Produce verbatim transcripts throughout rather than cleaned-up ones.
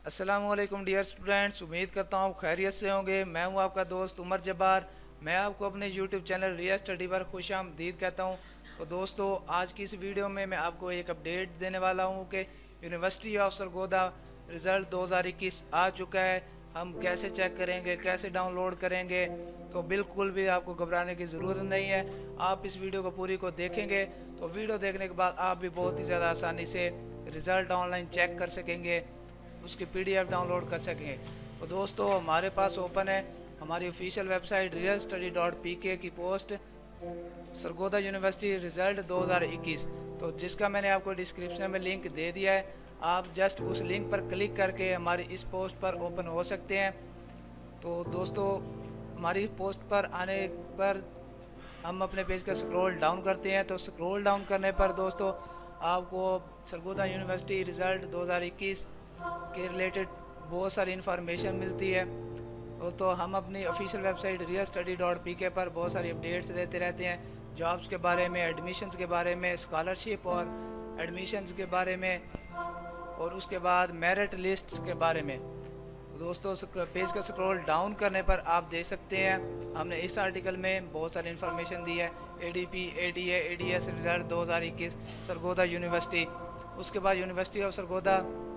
अस्सलामुअलैकुम dear students, उम्मीद करता हूँ खैरियत से होंगे। मैं हूँ आपका दोस्त उमर जब्बार। मैं आपको अपने यूट्यूब चैनल रिया स्टडी पर खुशामदीद कहता हूँ। तो दोस्तों, आज की इस वीडियो में मैं आपको एक अपडेट देने वाला हूँ कि यूनिवर्सिटी ऑफ सरगोदा रिज़ल्ट दो हज़ार इक्कीस आ चुका है। हम कैसे चेक करेंगे, कैसे डाउनलोड करेंगे, तो बिल्कुल भी आपको घबराने की ज़रूरत नहीं है। आप इस वीडियो को पूरी को देखेंगे तो वीडियो देखने के बाद आप भी बहुत ही ज़्यादा आसानी से रिज़ल्ट ऑनलाइन चेक कर सकेंगे, उसकी पीडीएफ डाउनलोड कर सकेंगे। तो दोस्तों, हमारे पास ओपन है हमारी official website real study dot P K की पोस्ट सरगोदा यूनिवर्सिटी रिज़ल्ट दो हज़ार इक्कीस, तो जिसका मैंने आपको डिस्क्रिप्शन में लिंक दे दिया है। आप जस्ट उस लिंक पर क्लिक करके हमारी इस पोस्ट पर ओपन हो सकते हैं। तो दोस्तों, हमारी पोस्ट पर आने पर हम अपने पेज का स्क्रॉल डाउन करते हैं। तो स्क्रॉल डाउन करने पर दोस्तों आपको सरगोदा यूनिवर्सिटी रिज़ल्ट दो हज़ार इक्कीस के रिलेटेड बहुत सारी इन्फॉर्मेशन मिलती है। तो, तो हम अपनी official website real study dot P K पर बहुत सारी अपडेट्स देते रहते हैं, जॉब्स के बारे में, एडमिशन्स के बारे में, स्कॉलरशिप और एडमिशन्स के बारे में, और उसके बाद मेरिट लिस्ट के बारे में। दोस्तों, पेज का स्क्रॉल डाउन करने पर आप देख सकते हैं हमने इस आर्टिकल में बहुत सारी इन्फॉर्मेशन दी है। एडीपी, एडीए, एडीएस रिजल्ट दो हज़ार इक्कीस सरगोदा यूनिवर्सिटी। उसके बाद यूनिवर्सिटी ऑफ सरगोदा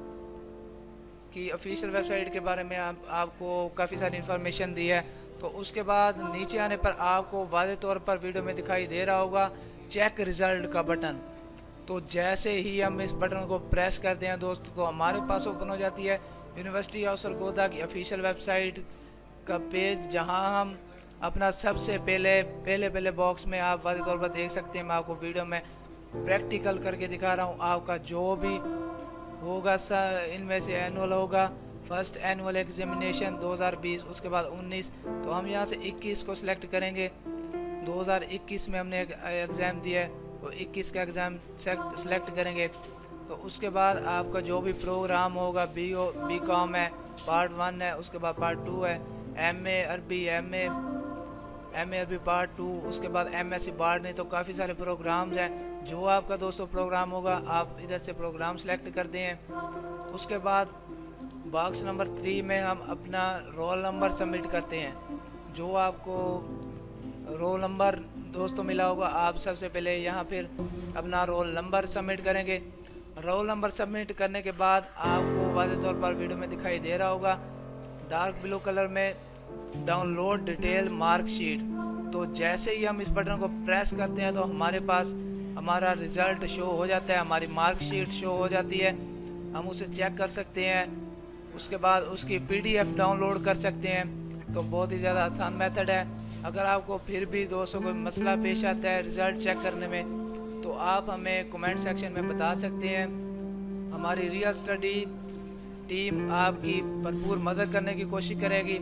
की ऑफिशियल वेबसाइट के बारे में आप, आपको काफ़ी सारी इन्फॉर्मेशन दी है। तो उसके बाद नीचे आने पर आपको वाज़ेह तौर पर वीडियो में दिखाई दे रहा होगा चेक रिज़ल्ट का बटन। तो जैसे ही हम इस बटन को प्रेस करते हैं दोस्तों, तो हमारे पास ओपन हो जाती है यूनिवर्सिटी ऑफ सरगोदा की ऑफिशियल वेबसाइट का पेज, जहां हम अपना सबसे पहले पहले पहले बॉक्स में आप वाज़ेह तौर पर देख सकते हैं। मैं आपको वीडियो में प्रैक्टिकल करके दिखा रहा हूं। आपका जो भी होगा इनमें से एनुअल होगा, फर्स्ट एनुअल एग्जामिनेशन दो हज़ार बीस, उसके बाद उन्नीस। तो हम यहाँ से इक्कीस को सिलेक्ट करेंगे। दो हज़ार इक्कीस में हमने एक एग्ज़ाम दिया है, तो इक्कीस का एग्ज़ाम सेलेक्ट करेंगे। तो उसके बाद आपका जो भी प्रोग्राम होगा, बी ओ बी कॉम है, पार्ट वन है, उसके बाद पार्ट टू है, एम ए अरबी, एम ए एम ए अरबी पार्ट टू, उसके बाद एम एस सी बार्ड, नहीं तो काफ़ी सारे प्रोग्राम्स हैं। जो आपका दोस्तों प्रोग्राम होगा आप इधर से प्रोग्राम सेलेक्ट करते हैं। उसके बाद बॉक्स नंबर थ्री में हम अपना रोल नंबर सबमिट करते हैं। जो आपको रोल नंबर दोस्तों मिला होगा, आप सबसे पहले यहाँ फिर अपना रोल नंबर सबमिट करेंगे। रोल नंबर सबमिट करने के बाद आपको वाज़ेह तौर पर वीडियो में दिखाई दे रहा होगा डार्क ब्लू कलर में डाउनलोड डिटेल मार्कशीट। तो जैसे ही हम इस बटन को प्रेस करते हैं तो हमारे पास हमारा रिज़ल्ट शो हो जाता है, हमारी मार्कशीट शो हो जाती है। हम उसे चेक कर सकते हैं, उसके बाद उसकी पीडीएफ डाउनलोड कर सकते हैं। तो बहुत ही ज़्यादा आसान मेथड है। अगर आपको फिर भी दोस्तों कोई मसला पेश आता है रिज़ल्ट चेक करने में, तो आप हमें कमेंट सेक्शन में बता सकते हैं। हमारी रियल स्टडी टीम आपकी भरपूर मदद करने की कोशिश करेगी।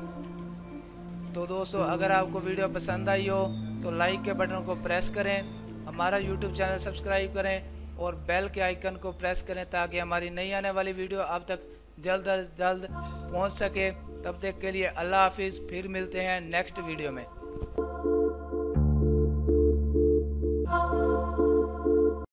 तो दोस्तों, अगर आपको वीडियो पसंद आई हो तो लाइक के बटन को प्रेस करें, हमारा यूट्यूब चैनल सब्सक्राइब करें और बेल के आइकन को प्रेस करें, ताकि हमारी नई आने वाली वीडियो आप तक जल्द अज जल्द पहुंच सके। तब तक के लिए अल्लाह हाफिज़। फिर मिलते हैं नेक्स्ट वीडियो में।